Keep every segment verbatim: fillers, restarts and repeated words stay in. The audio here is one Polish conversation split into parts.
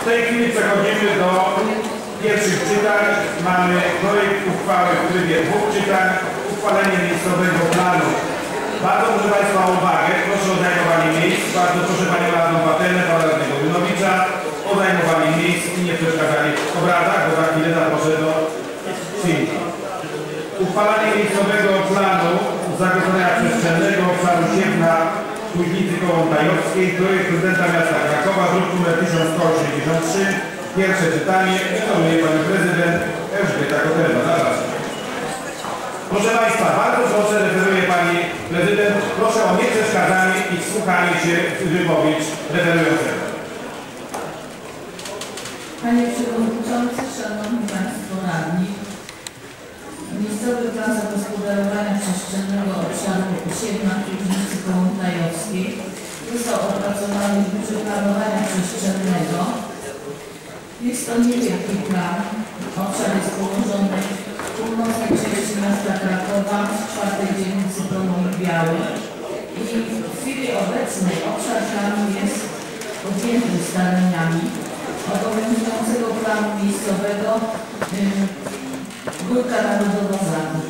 W tej chwili przechodzimy do pierwszych czytań. Mamy projekt uchwały w trybie dwóch czytań. Uchwalenie miejscowego planu. Bardzo proszę Państwa o uwagę. Proszę o zajmowanie miejsc. Bardzo proszę Panią Radną Patelę, Pana Radnego Runowicza o zajmowanie miejsc i nie przeszkadzanie w obradach, bo za chwilę zaproszę do przyjęcia. Uchwalanie miejscowego planu zagospodarowania przestrzennego obszaru Siewna Kuźnicy Kołątajowskiej. Projekt prezydenta miasta Krakowa, druk nr tysiąc sto osiemdziesiąt trzy. Pierwsze czytanie. Wykonuje Pani Prezydent Elżbieta Kotelba. Zapraszam. Proszę Państwa, bardzo proszę, referuje Pani Prezydent, proszę o nieprzeszkadzanie i wsłuchanie się w wypowiedź referującego. Panie Przewodniczący, Szanowni Państwo Radni, miejscowy plan zagospodarowania przestrzennego obszaru Siewna Kuźnicy Kołątajowskiej został opracowany w biurze planowania przestrzennego. Jest to niewielki plan. Obszar jest położony w północnej części miasta Krakowa, w czwartej dzielnicy Promowy Biały. I w chwili obecnej obszar planu jest objęty ustaleniami obowiązującego planu miejscowego Górka Narodowa Zachód.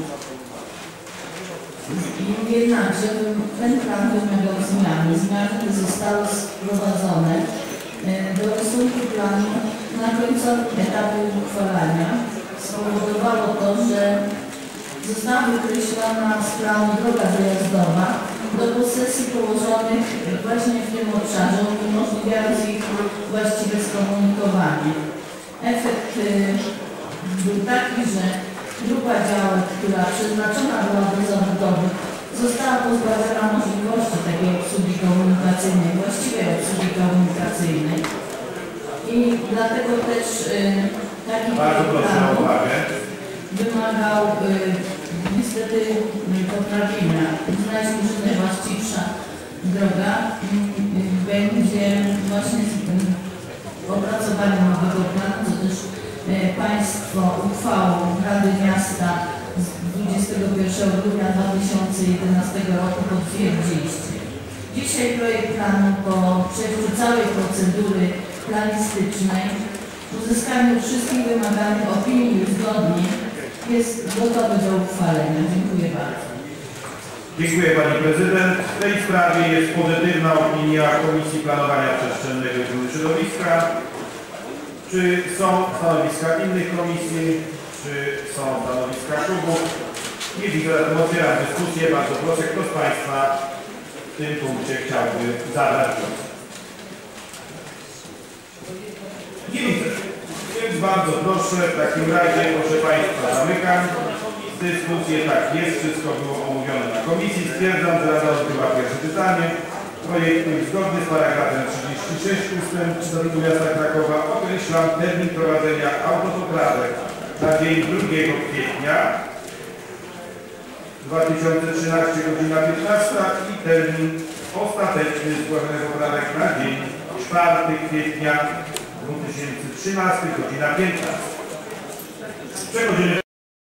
Jednakże ten plan wymagał zmiany. Zmiany te zostały sprowadzone do rysunku planu na końcowym etapie uchwalania. Spowodowało to, że została wykreślona z planu droga dojazdowa do posesji położonych właśnie w tym obszarze, umożliwiając ich właściwe skomunikowanie. Efekt był taki, że grupa działek, która przeznaczona była do zabudowy, została pozbawiona możliwości takiej obsługi komunikacyjnej, właściwej obsługi komunikacyjnej. I dlatego też y, taki plan wymagał y, niestety poprawienia. Znaleźliśmy, że najwłaściwsza droga y, y, będzie właśnie z y, opracowaniem nowego planu, co też y, Państwo uchwałą Rady Miasta z dwudziestego pierwszego grudnia dwa tysiące jedenastego roku potwierdziliście. Dzisiaj projekt planu po przejściu całej procedury planistycznej, uzyskaniu wszystkich wymaganych opinii i uzgodnień jest gotowy do uchwalenia. Dziękuję bardzo. Dziękuję Pani Prezydent. W tej sprawie jest pozytywna opinia Komisji Planowania Przestrzennego i Ochrony Środowiska. Czy są stanowiska innych komisji? Czy są stanowiska klubów? Nie widzę, zatem otwieram dyskusję. Bardzo proszę, kto z Państwa w tym punkcie chciałby zabrać głos? Nie widzę. Więc bardzo proszę, w takim razie, proszę Państwa, zamykam dyskusję. Tak jest, wszystko było omówione na komisji. Stwierdzam, że Rada odbyła pierwsze czytanie projektu i zgodnie z paragrafem trzydziestym szóstym ustęp Statutu Miasta Krakowa określam termin prowadzenia autopoprawek na dzień drugiego kwietnia dwa tysiące trzynastego, godzina piętnasta i termin ostateczny zgłoszenia poprawek na dzień czwartego kwietnia dwa tysiące trzynastego, godzina piętnasta. Przechodzimy